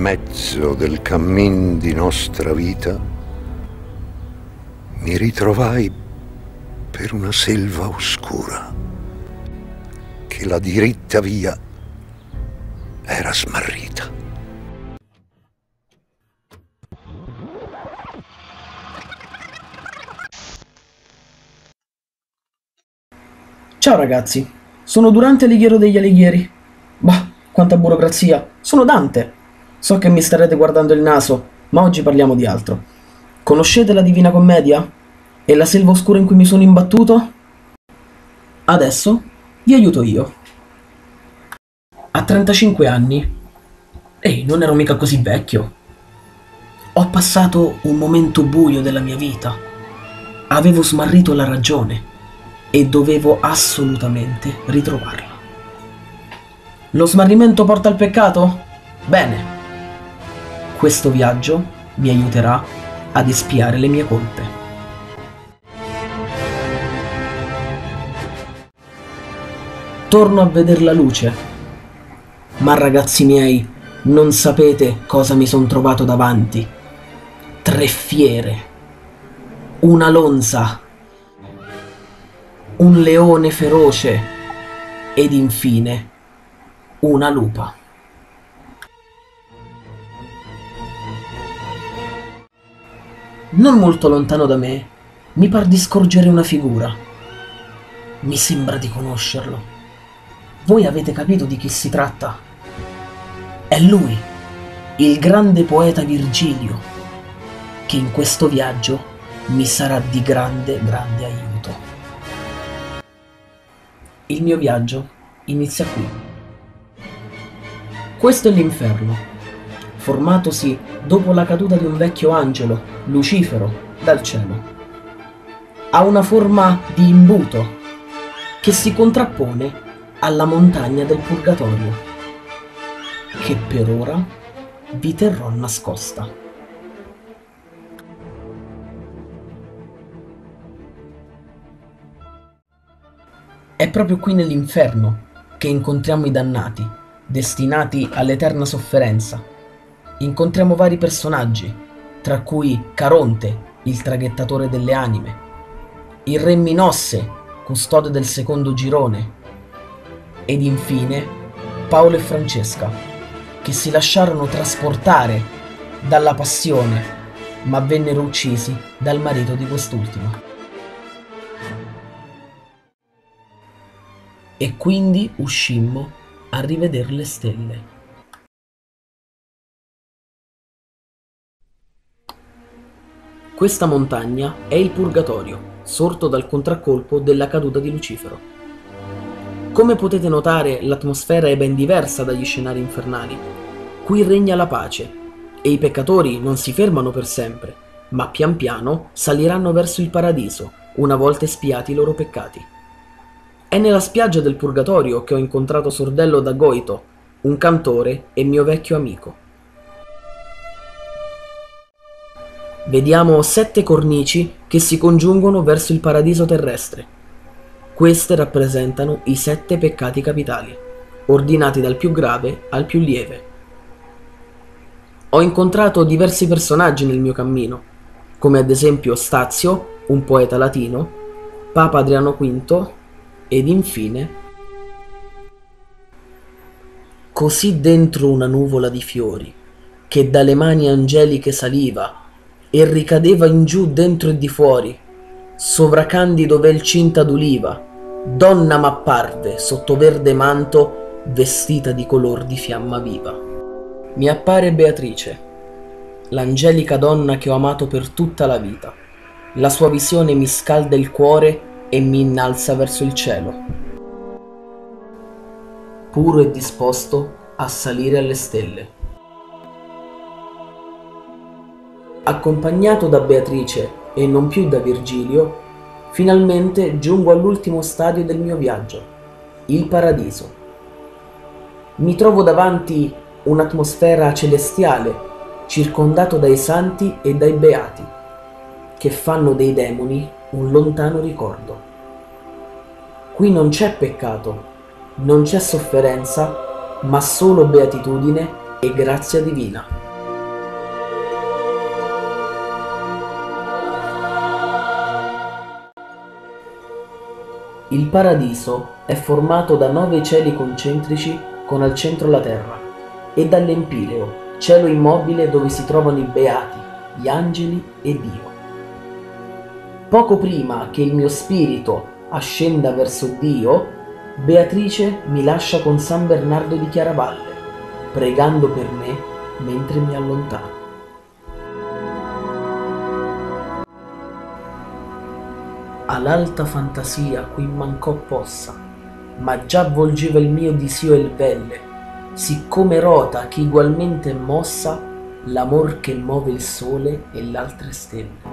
mezzo del cammin di nostra vita, mi ritrovai per una selva oscura, che la diritta via era smarrita. Ciao ragazzi, sono Durante Alighiero degli Alighieri. Bah, quanta burocrazia, sono Dante. So che mi starete guardando il naso, ma oggi parliamo di altro. Conoscete la Divina Commedia? E la selva oscura in cui mi sono imbattuto? Adesso vi aiuto io. A 35 anni. Ehi, non ero mica così vecchio. Ho passato un momento buio della mia vita. Avevo smarrito la ragione e dovevo assolutamente ritrovarla. Lo smarrimento porta al peccato? Bene. Questo viaggio mi aiuterà ad espiare le mie colpe. Torno a veder la luce. Ma ragazzi miei, non sapete cosa mi son trovato davanti. 3 fiere, una lonza, un leone feroce ed infine una lupa. Non molto lontano da me mi par di scorgere una figura. Mi sembra di conoscerlo. Voi avete capito di chi si tratta? È lui, il grande poeta Virgilio, che in questo viaggio mi sarà di grande aiuto. Il mio viaggio inizia qui. Questo è l'inferno, formatosi dopo la caduta di un vecchio angelo, Lucifero, dal cielo. Ha una forma di imbuto che si contrappone alla montagna del purgatorio, che per ora vi terrò nascosta. È proprio qui nell'inferno che incontriamo i dannati, destinati all'eterna sofferenza. Incontriamo vari personaggi, tra cui Caronte, il traghettatore delle anime, il re Minosse, custode del secondo girone, ed infine Paolo e Francesca, che si lasciarono trasportare dalla passione, ma vennero uccisi dal marito di quest'ultima. E quindi uscimmo a rivedere le stelle. Questa montagna è il Purgatorio, sorto dal contraccolpo della caduta di Lucifero. Come potete notare, l'atmosfera è ben diversa dagli scenari infernali. Qui regna la pace, e i peccatori non si fermano per sempre, ma pian piano saliranno verso il paradiso, una volta espiati i loro peccati. È nella spiaggia del Purgatorio che ho incontrato Sordello da Goito, un cantore e mio vecchio amico. Vediamo 7 cornici che si congiungono verso il paradiso terrestre. Queste rappresentano i 7 peccati capitali, ordinati dal più grave al più lieve. Ho incontrato diversi personaggi nel mio cammino, come ad esempio Stazio, un poeta latino, Papa Adriano V, ed infine, così dentro una nuvola di fiori, che dalle mani angeliche saliva e ricadeva in giù dentro e di fuori, sovra candido vel cinta d'uliva, donna m'apparve sotto verde manto, vestita di color di fiamma viva. Mi appare Beatrice, l'angelica donna che ho amato per tutta la vita. La sua visione mi scalda il cuore e mi innalza verso il cielo, puro e disposto a salire alle stelle. Accompagnato da Beatrice e non più da Virgilio, finalmente giungo all'ultimo stadio del mio viaggio, il paradiso. Mi trovo davanti un'atmosfera celestiale, circondato dai santi e dai beati, che fanno dei demoni un lontano ricordo. Qui non c'è peccato, non c'è sofferenza, ma solo beatitudine e grazia divina. Il paradiso è formato da 9 cieli concentrici con al centro la terra e dall'empireo, cielo immobile dove si trovano i beati, gli angeli e Dio. Poco prima che il mio spirito ascenda verso Dio, Beatrice mi lascia con San Bernardo di Chiaravalle, pregando per me mentre mi allontano. All'alta fantasia qui mancò possa, ma già volgeva il mio disio il velle, siccome rota che igualmente è mossa l'amor che muove il sole e l'altre stelle.